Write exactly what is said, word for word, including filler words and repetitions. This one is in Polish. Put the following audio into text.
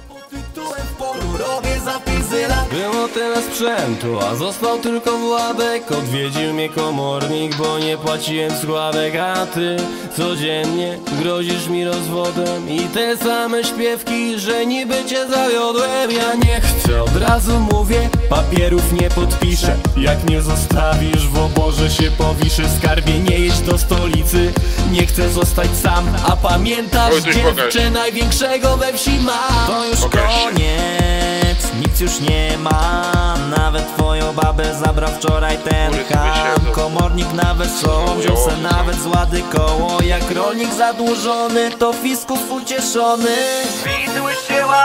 Było tyle sprzętu, a został tylko Władek. Odwiedził mnie komornik, bo nie płaciłem składek. A ty codziennie grozisz mi rozwodem i te same śpiewki, że niby cię zawiodłem. Ja nie chcę, od razu mówię, papierów nie podpiszę. Jak nie zostawisz, w oborze się powiszę. Skarbie, nie jedź do stolicy, nie chcę zostać sam. A pamiętasz dziewczę największego we wsi ma. To już koniec, nic już nie ma. Nawet twoją babę zabrał wczoraj ten ham. Komornik na wesoło wziął se nawet z łady koło. Jak rolnik zadłużony, to fiskus ucieszony. Widły się